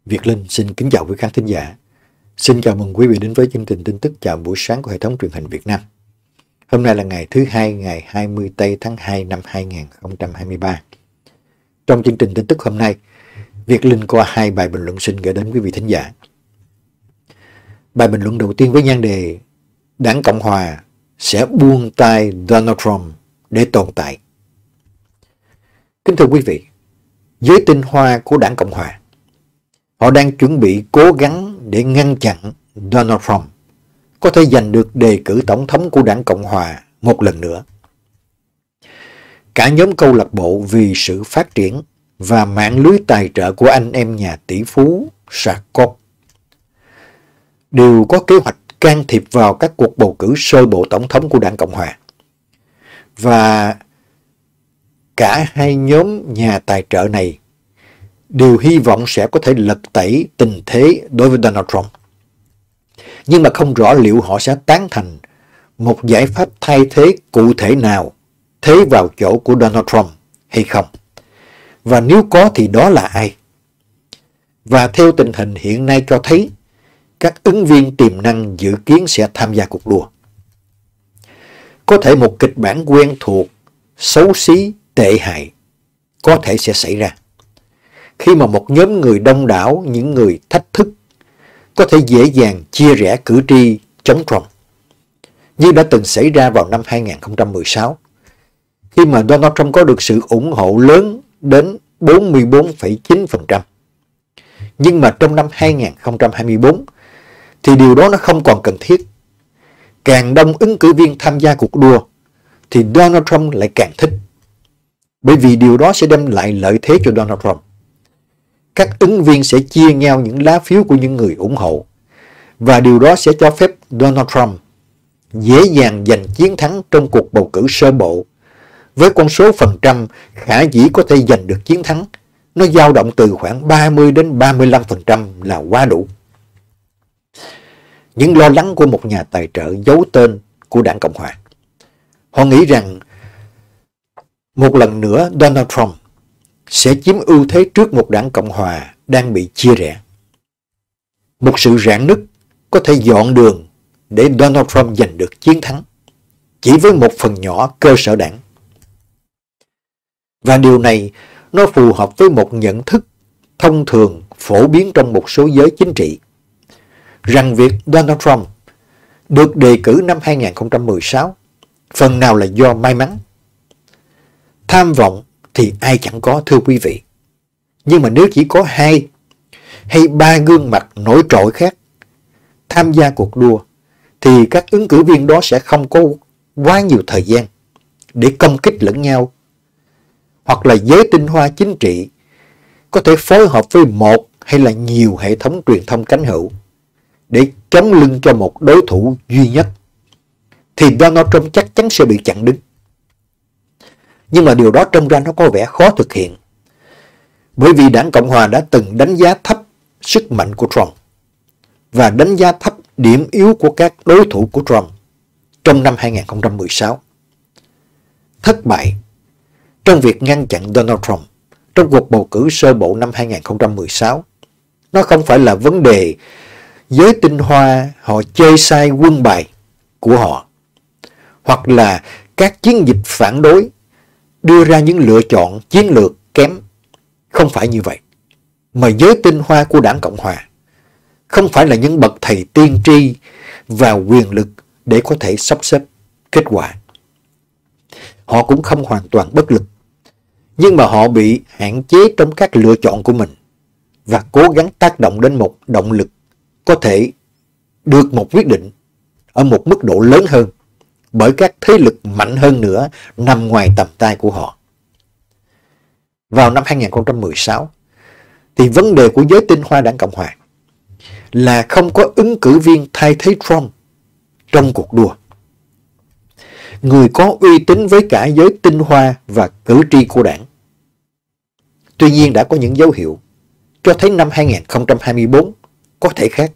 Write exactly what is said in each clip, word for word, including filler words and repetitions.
Việt Linh xin kính chào quý khán thính giả. Xin chào mừng quý vị đến với chương trình tin tức chào buổi sáng của hệ thống truyền hình Việt Nam. Hôm nay là ngày thứ hai, ngày hai mươi tây tháng hai năm hai nghìn không trăm hai mươi ba. Trong chương trình tin tức hôm nay, Việt Linh có hai bài bình luận xin gửi đến quý vị thính giả. Bài bình luận đầu tiên với nhan đề Đảng Cộng Hòa sẽ buông tay Donald Trump để tồn tại. Kính thưa quý vị, giới tinh hoa của Đảng Cộng Hòa, họ đang chuẩn bị cố gắng để ngăn chặn Donald Trump có thể giành được đề cử tổng thống của Đảng Cộng Hòa một lần nữa. Cả nhóm câu lạc bộ vì sự phát triển và mạng lưới tài trợ của anh em nhà tỷ phú Sarkozy đều có kế hoạch can thiệp vào các cuộc bầu cử sơ bộ tổng thống của Đảng Cộng Hòa. Và cả hai nhóm nhà tài trợ này đều hy vọng sẽ có thể lật tẩy tình thế đối với Donald Trump. Nhưng mà không rõ liệu họ sẽ tán thành một giải pháp thay thế cụ thể nào thế vào chỗ của Donald Trump hay không. Và nếu có thì đó là ai? Và theo tình hình hiện nay cho thấy, các ứng viên tiềm năng dự kiến sẽ tham gia cuộc đua. Có thể một kịch bản quen thuộc, xấu xí, tệ hại có thể sẽ xảy ra khi mà một nhóm người đông đảo, những người thách thức có thể dễ dàng chia rẽ cử tri chống Trump, như đã từng xảy ra vào năm hai nghìn không trăm mười sáu, khi mà Donald Trump có được sự ủng hộ lớn đến bốn mươi bốn phẩy chín phần trăm. Nhưng mà trong năm hai nghìn không trăm hai mươi tư thì điều đó nó không còn cần thiết. Càng đông ứng cử viên tham gia cuộc đua thì Donald Trump lại càng thích, bởi vì điều đó sẽ đem lại lợi thế cho Donald Trump. Các ứng viên sẽ chia nhau những lá phiếu của những người ủng hộ, và điều đó sẽ cho phép Donald Trump dễ dàng giành chiến thắng trong cuộc bầu cử sơ bộ, với con số phần trăm khả dĩ có thể giành được chiến thắng nó dao động từ khoảng ba mươi đến ba mươi lăm phần trăm là quá đủ. Những lo lắng của một nhà tài trợ giấu tên của Đảng Cộng Hòa, họ nghĩ rằng một lần nữa Donald Trump sẽ chiếm ưu thế trước một Đảng Cộng Hòa đang bị chia rẽ. Một sự rạn nứt có thể dọn đường để Donald Trump giành được chiến thắng chỉ với một phần nhỏ cơ sở đảng. Và điều này nó phù hợp với một nhận thức thông thường phổ biến trong một số giới chính trị, rằng việc Donald Trump được đề cử năm hai nghìn không trăm mười sáu phần nào là do may mắn. Tham vọng thì ai chẳng có, thưa quý vị. Nhưng mà nếu chỉ có hai hay ba gương mặt nổi trội khác tham gia cuộc đua, thì các ứng cử viên đó sẽ không có quá nhiều thời gian để công kích lẫn nhau. Hoặc là giới tinh hoa chính trị có thể phối hợp với một hay là nhiều hệ thống truyền thông cánh hữu để chống lưng cho một đối thủ duy nhất, thì Donald Trump chắc chắn sẽ bị chặn đứng. Nhưng mà điều đó trông ra nó có vẻ khó thực hiện, bởi vì Đảng Cộng Hòa đã từng đánh giá thấp sức mạnh của Trump và đánh giá thấp điểm yếu của các đối thủ của Trump trong năm hai nghìn không trăm mười sáu. Thất bại trong việc ngăn chặn Donald Trump trong cuộc bầu cử sơ bộ năm hai nghìn không trăm mười sáu, nó không phải là vấn đề giới tinh hoa họ chơi sai quân bài của họ, hoặc là các chiến dịch phản đối đưa ra những lựa chọn chiến lược kém. Không phải như vậy. Mà giới tinh hoa của Đảng Cộng Hòa không phải là những bậc thầy tiên tri và quyền lực để có thể sắp xếp kết quả. Họ cũng không hoàn toàn bất lực, nhưng mà họ bị hạn chế trong các lựa chọn của mình và cố gắng tác động đến một động lực có thể được một quyết định ở một mức độ lớn hơn bởi các thế lực mạnh hơn nữa nằm ngoài tầm tay của họ. Vào năm hai nghìn không trăm mười sáu, thì vấn đề của giới tinh hoa Đảng Cộng Hòa là không có ứng cử viên thay thế Trump trong cuộc đua. Người có uy tín với cả giới tinh hoa và cử tri của đảng. Tuy nhiên đã có những dấu hiệu cho thấy năm hai nghìn không trăm hai mươi tư có thể khác.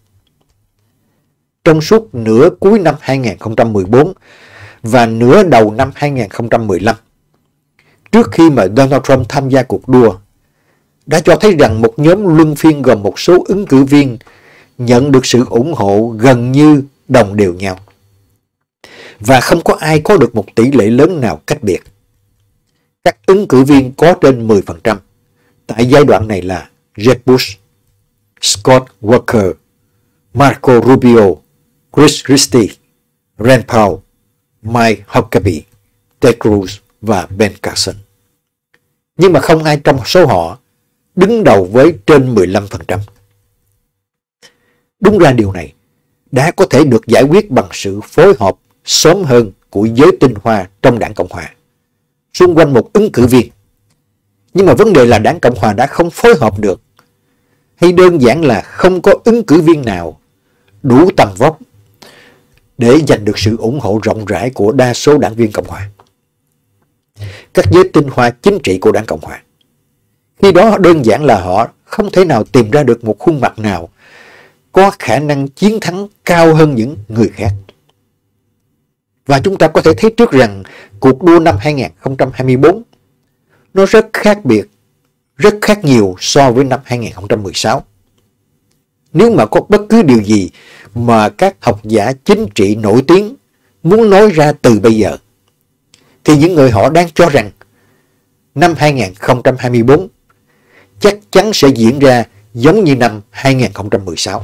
Trong suốt nửa cuối năm hai nghìn không trăm mười bốn và nửa đầu năm hai nghìn không trăm mười lăm, trước khi mà Donald Trump tham gia cuộc đua, đã cho thấy rằng một nhóm luân phiên gồm một số ứng cử viên nhận được sự ủng hộ gần như đồng đều nhau. Và không có ai có được một tỷ lệ lớn nào cách biệt. Các ứng cử viên có trên mười phần trăm tại giai đoạn này là Jeb Bush, Scott Walker, Marco Rubio, Chris Christie, Rand Paul, Mike Huckabee, Ted Cruz và Ben Carson. Nhưng mà không ai trong số họ đứng đầu với trên mười lăm phần trăm. Đúng ra điều này đã có thể được giải quyết bằng sự phối hợp sớm hơn của giới tinh hoa trong đảng Cộng Hòa xung quanh một ứng cử viên. Nhưng mà vấn đề là đảng Cộng Hòa đã không phối hợp được, hay đơn giản là không có ứng cử viên nào đủ tầm vóc để giành được sự ủng hộ rộng rãi của đa số đảng viên Cộng Hòa, các giới tinh hoa chính trị của đảng Cộng Hòa. Khi đó đơn giản là họ không thể nào tìm ra được một khuôn mặt nào có khả năng chiến thắng cao hơn những người khác. Và chúng ta có thể thấy trước rằng cuộc đua năm hai nghìn không trăm hai mươi tư nó rất khác biệt, rất khác nhiều so với năm hai nghìn không trăm mười sáu. Nếu mà có bất cứ điều gì mà các học giả chính trị nổi tiếng muốn nói ra từ bây giờ, thì những người họ đang cho rằng năm hai nghìn không trăm hai mươi tư chắc chắn sẽ diễn ra giống như năm hai nghìn không trăm mười sáu.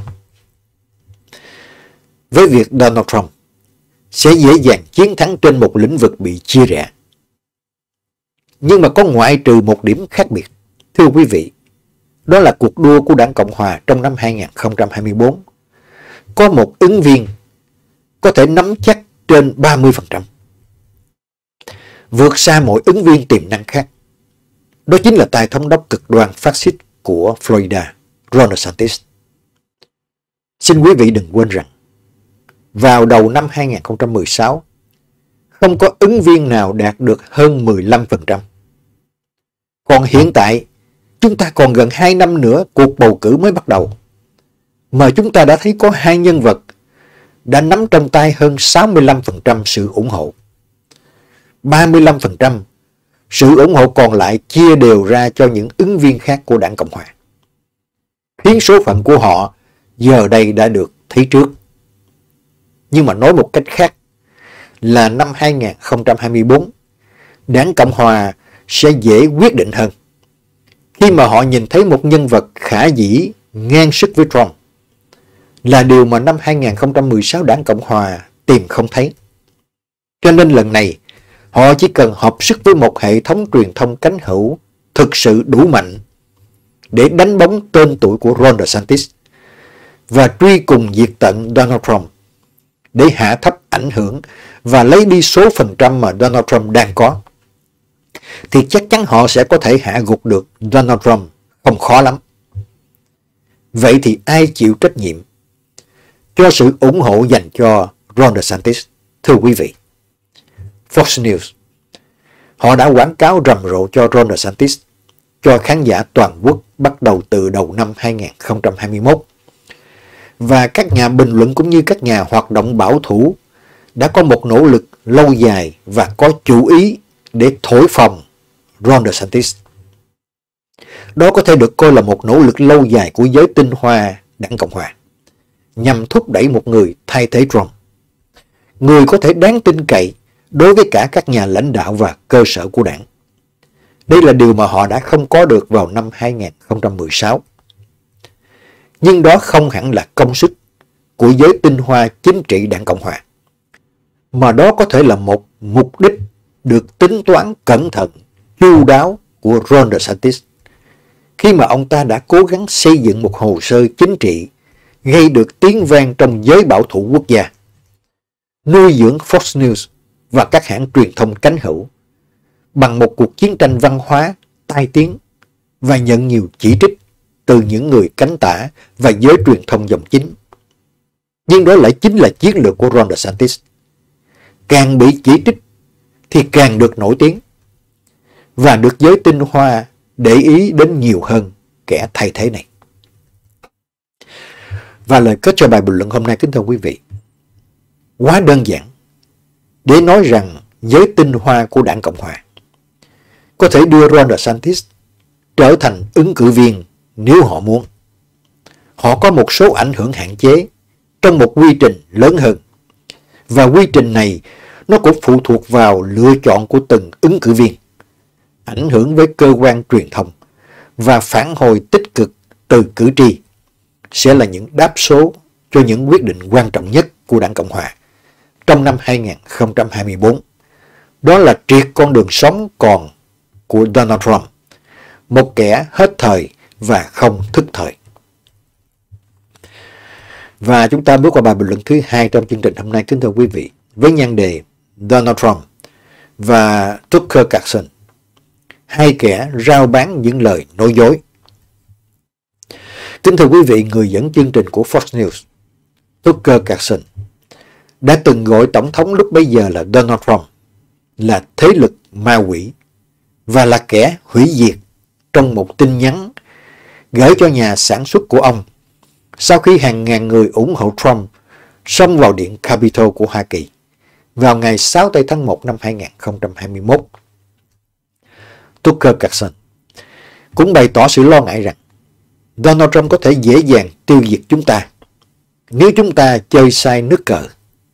Với việc Donald Trump sẽ dễ dàng chiến thắng trên một lĩnh vực bị chia rẽ. Nhưng mà có ngoại trừ một điểm khác biệt, thưa quý vị, đó là cuộc đua của đảng Cộng Hòa trong năm hai nghìn không trăm hai mươi tư có một ứng viên có thể nắm chắc trên ba mươi phần trăm, vượt xa mọi ứng viên tiềm năng khác. Đó chính là tài thống đốc cực đoan phát xít của Florida, Ron DeSantis. Xin quý vị đừng quên rằng, vào đầu năm hai nghìn không trăm mười sáu, không có ứng viên nào đạt được hơn mười lăm phần trăm. Còn hiện tại, chúng ta còn gần hai năm nữa cuộc bầu cử mới bắt đầu, mà chúng ta đã thấy có hai nhân vật đã nắm trong tay hơn sáu mươi lăm phần trăm sự ủng hộ. ba mươi lăm phần trăm sự ủng hộ còn lại chia đều ra cho những ứng viên khác của đảng Cộng Hòa, khiến số phận của họ giờ đây đã được thấy trước. Nhưng mà nói một cách khác là năm hai nghìn không trăm hai mươi tư, đảng Cộng Hòa sẽ dễ quyết định hơn khi mà họ nhìn thấy một nhân vật khả dĩ ngang sức với Trump, là điều mà năm hai nghìn không trăm mười sáu đảng Cộng Hòa tìm không thấy. Cho nên lần này, họ chỉ cần hợp sức với một hệ thống truyền thông cánh hữu thực sự đủ mạnh để đánh bóng tên tuổi của Ron DeSantis và truy cùng diệt tận Donald Trump, để hạ thấp ảnh hưởng và lấy đi số phần trăm mà Donald Trump đang có, thì chắc chắn họ sẽ có thể hạ gục được Donald Trump không khó lắm. Vậy thì ai chịu trách nhiệm cho sự ủng hộ dành cho Ron DeSantis, thưa quý vị? Fox News, họ đã quảng cáo rầm rộ cho Ron DeSantis cho khán giả toàn quốc bắt đầu từ đầu năm hai nghìn không trăm hai mươi mốt. Và các nhà bình luận cũng như các nhà hoạt động bảo thủ đã có một nỗ lực lâu dài và có chủ ý để thổi phồng Ron DeSantis. Đó có thể được coi là một nỗ lực lâu dài của giới tinh hoa đảng Cộng Hòa nhằm thúc đẩy một người thay thế Trump, người có thể đáng tin cậy đối với cả các nhà lãnh đạo và cơ sở của đảng. Đây là điều mà họ đã không có được vào năm hai nghìn không trăm mười sáu. Nhưng đó không hẳn là công sức của giới tinh hoa chính trị đảng Cộng Hòa, mà đó có thể là một mục đích được tính toán cẩn thận, chu đáo của Ron DeSantis, khi mà ông ta đã cố gắng xây dựng một hồ sơ chính trị gây được tiếng vang trong giới bảo thủ quốc gia, nuôi dưỡng Fox News và các hãng truyền thông cánh hữu bằng một cuộc chiến tranh văn hóa tai tiếng và nhận nhiều chỉ trích từ những người cánh tả và giới truyền thông dòng chính. Nhưng đó lại chính là chiến lược của Ron DeSantis. Càng bị chỉ trích thì càng được nổi tiếng và được giới tinh hoa để ý đến nhiều hơn kẻ thay thế này. Và lời kết cho bài bình luận hôm nay, kính thưa quý vị, quá đơn giản để nói rằng giới tinh hoa của đảng Cộng Hòa có thể đưa Ron DeSantis trở thành ứng cử viên nếu họ muốn. Họ có một số ảnh hưởng hạn chế trong một quy trình lớn hơn. Và quy trình này nó cũng phụ thuộc vào lựa chọn của từng ứng cử viên, ảnh hưởng với cơ quan truyền thông và phản hồi tích cực từ cử tri sẽ là những đáp số cho những quyết định quan trọng nhất của Đảng Cộng Hòa trong năm hai nghìn không trăm hai mươi tư. Đó là triệt con đường sống còn của Donald Trump, một kẻ hết thời và không thức thời. Và chúng ta bước qua bài bình luận thứ hai trong chương trình hôm nay, kính thưa quý vị, với nhan đề Donald Trump và Tucker Carlson, hai kẻ rao bán những lời nói dối. Kính thưa quý vị, người dẫn chương trình của Fox News, Tucker Carlson, đã từng gọi Tổng thống lúc bấy giờ là Donald Trump là thế lực ma quỷ và là kẻ hủy diệt trong một tin nhắn gửi cho nhà sản xuất của ông sau khi hàng ngàn người ủng hộ Trump xông vào điện Capitol của Hoa Kỳ vào ngày sáu tây tháng một năm hai nghìn không trăm hai mươi mốt. Tucker Carlson cũng bày tỏ sự lo ngại rằng Donald Trump có thể dễ dàng tiêu diệt chúng ta nếu chúng ta chơi sai nước cờ.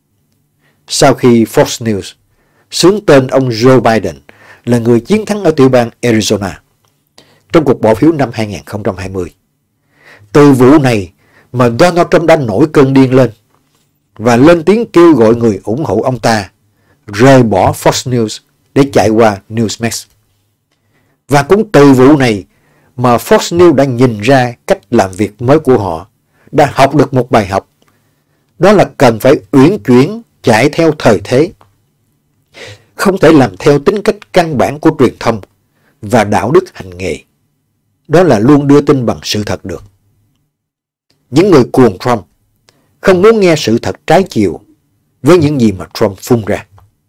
Sau khi Fox News xướng tên ông Joe Biden là người chiến thắng ở tiểu bang Arizona trong cuộc bỏ phiếu năm hai nghìn không trăm hai mươi, từ vụ này mà Donald Trump đã nổi cơn điên lên và lên tiếng kêu gọi người ủng hộ ông ta rời bỏ Fox News để chạy qua Newsmax. Và cũng từ vụ này mà Fox News đã nhìn ra cách làm việc mới của họ, đã học được một bài học, đó là cần phải uyển chuyển chạy theo thời thế, không thể làm theo tính cách căn bản của truyền thông và đạo đức hành nghề, đó là luôn đưa tin bằng sự thật được. Những người cuồng Trump không muốn nghe sự thật trái chiều với những gì mà Trump phun ra.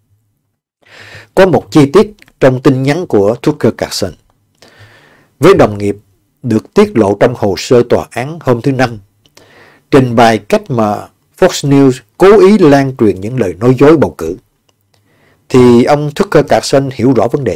Có một chi tiết trong tin nhắn của Tucker Carlson với đồng nghiệp được tiết lộ trong hồ sơ tòa án hôm thứ Năm, trình bày cách mà Fox News cố ý lan truyền những lời nói dối bầu cử, thì ông Tucker Carlson hiểu rõ vấn đề.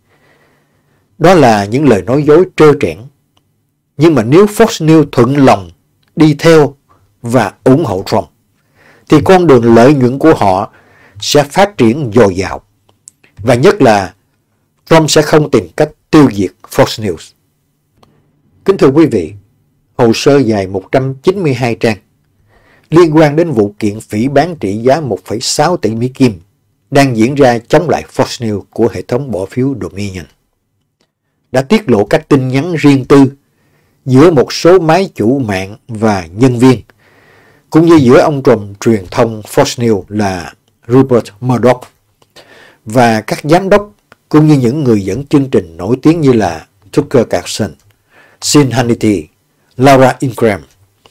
Đó là những lời nói dối trơ trẽn. Nhưng mà nếu Fox News thuận lòng đi theo và ủng hộ Trump, thì con đường lợi nhuận của họ sẽ phát triển dồi dào. Và nhất là Trump sẽ không tìm cách tiêu diệt Fox News. Kính thưa quý vị, hồ sơ dài một trăm chín mươi hai trang liên quan đến vụ kiện phỉ báng trị giá một phẩy sáu tỷ Mỹ Kim đang diễn ra chống lại Fox News của hệ thống bỏ phiếu Dominion đã tiết lộ các tin nhắn riêng tư giữa một số máy chủ mạng và nhân viên, cũng như giữa ông trùm truyền thông Fox News là Rupert Murdoch và các giám đốc, cũng như những người dẫn chương trình nổi tiếng như là Tucker Carlson, Sean Hannity, Laura Ingraham.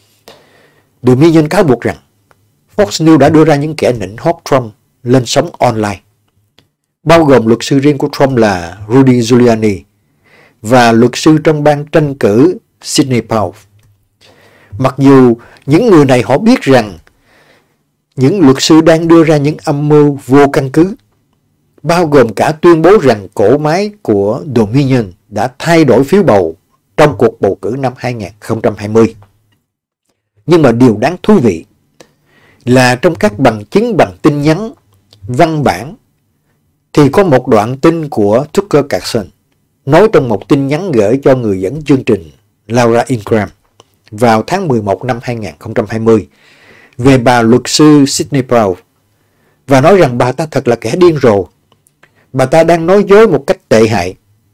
Dominion cáo buộc rằng Fox News đã đưa ra những kẻ nịnh hót Trump lên sóng online, bao gồm luật sư riêng của Trump là Rudy Giuliani và luật sư trong ban tranh cử Sidney Powell. Mặc dù những người này họ biết rằng những luật sư đang đưa ra những âm mưu vô căn cứ, bao gồm cả tuyên bố rằng cỗ máy của Dominion đã thay đổi phiếu bầu trong cuộc bầu cử năm hai nghìn không trăm hai mươi. Nhưng mà điều đáng thú vị là trong các bằng chứng bằng tin nhắn, văn bản, thì có một đoạn tin của Tucker Carlson nói trong một tin nhắn gửi cho người dẫn chương trình Laura Ingraham vào tháng mười một năm hai nghìn không trăm hai mươi về bà luật sư Sidney Powell, và nói rằng bà ta thật là kẻ điên rồ. Bà ta đang nói dối một cách tệ hại.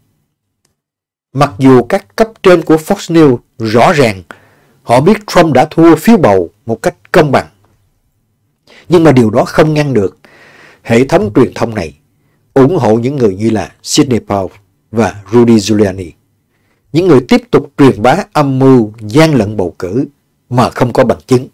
Mặc dù các cấp trên của Fox News rõ ràng họ biết Trump đã thua phiếu bầu một cách công bằng, nhưng mà điều đó không ngăn được hệ thống truyền thông này ủng hộ những người như là Sidney Powell và Rudy Giuliani, những người tiếp tục truyền bá âm mưu gian lận bầu cử mà không có bằng chứng.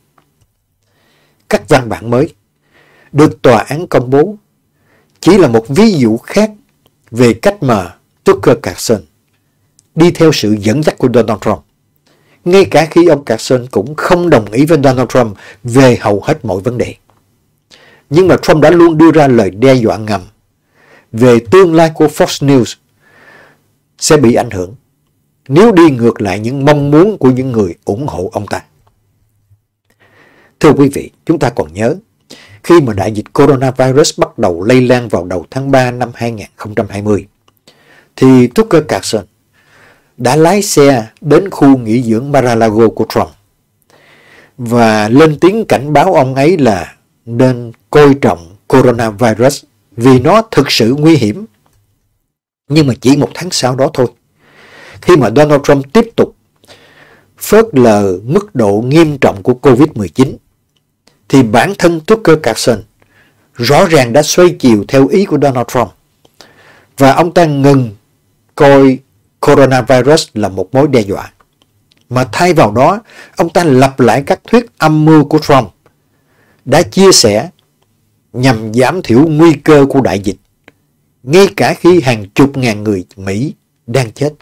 Các văn bản mới được tòa án công bố chỉ là một ví dụ khác về cách mà Tucker Carlson đi theo sự dẫn dắt của Donald Trump, ngay cả khi ông Carlson cũng không đồng ý với Donald Trump về hầu hết mọi vấn đề. Nhưng mà Trump đã luôn đưa ra lời đe dọa ngầm về tương lai của Fox News sẽ bị ảnh hưởng nếu đi ngược lại những mong muốn của những người ủng hộ ông ta. Thưa quý vị, chúng ta còn nhớ, khi mà đại dịch coronavirus bắt đầu lây lan vào đầu tháng ba năm hai nghìn không trăm hai mươi, thì Tucker Carlson đã lái xe đến khu nghỉ dưỡng Mar-a-Lago của Trump và lên tiếng cảnh báo ông ấy là nên coi trọng coronavirus vì nó thực sự nguy hiểm. Nhưng mà chỉ một tháng sau đó thôi, khi mà Donald Trump tiếp tục phớt lờ mức độ nghiêm trọng của covid mười chín, thì bản thân Tucker Carlson rõ ràng đã xoay chiều theo ý của Donald Trump, và ông ta ngừng coi coronavirus là một mối đe dọa, mà thay vào đó, ông ta lặp lại các thuyết âm mưu của Trump đã chia sẻ nhằm giảm thiểu nguy cơ của đại dịch, ngay cả khi hàng chục ngàn người Mỹ đang chết.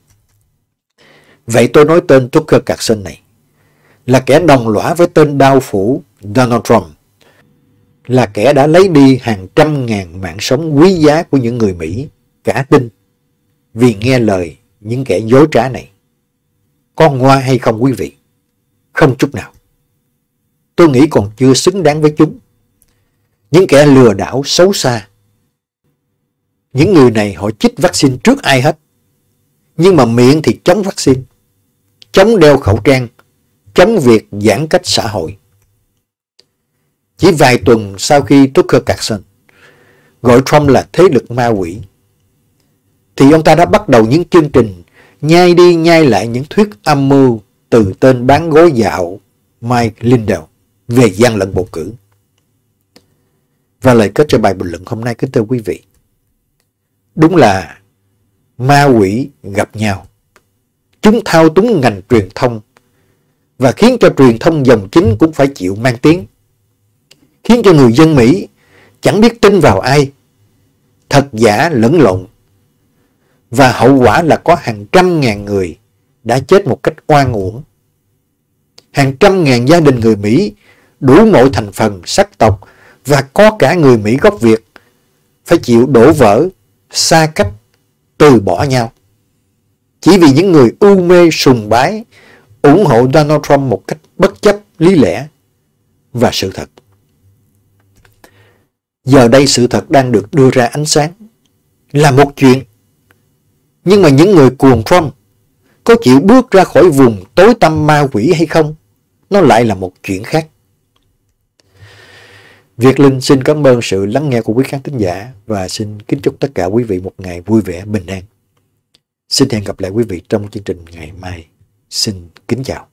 Vậy tôi nói tên Tucker Carlson này là kẻ đồng lõa với tên đao phủ Donald Trump, là kẻ đã lấy đi hàng trăm ngàn mạng sống quý giá của những người Mỹ cả tin vì nghe lời những kẻ dối trá này. Có ngoa hay không quý vị? Không chút nào. Tôi nghĩ còn chưa xứng đáng với chúng. Những kẻ lừa đảo xấu xa. Những người này họ chích vaccine trước ai hết. Nhưng mà miệng thì chống vaccine, chống đeo khẩu trang, chống việc giãn cách xã hội. Chỉ vài tuần sau khi Tucker Carlson gọi Trump là thế lực ma quỷ, thì ông ta đã bắt đầu những chương trình nhai đi nhai lại những thuyết âm mưu từ tên bán gối dạo Mike Lindell về gian lận bầu cử. Và lời kết cho bài bình luận hôm nay, kính thưa quý vị, đúng là ma quỷ gặp nhau. Chúng thao túng ngành truyền thông và khiến cho truyền thông dòng chính cũng phải chịu mang tiếng, khiến cho người dân Mỹ chẳng biết tin vào ai, thật giả lẫn lộn. Và hậu quả là có hàng trăm ngàn người đã chết một cách oan uổng. Hàng trăm ngàn gia đình người Mỹ đủ mọi thành phần, sắc tộc và có cả người Mỹ gốc Việt phải chịu đổ vỡ, xa cách, từ bỏ nhau. Chỉ vì những người u mê sùng bái, ủng hộ Donald Trump một cách bất chấp lý lẽ và sự thật. Giờ đây sự thật đang được đưa ra ánh sáng là một chuyện. Nhưng mà những người cuồng Trump có chịu bước ra khỏi vùng tối tăm ma quỷ hay không, nó lại là một chuyện khác. Việt Linh xin cảm ơn sự lắng nghe của quý khán thính giả và xin kính chúc tất cả quý vị một ngày vui vẻ, bình an. Xin hẹn gặp lại quý vị trong chương trình ngày mai. Xin kính chào.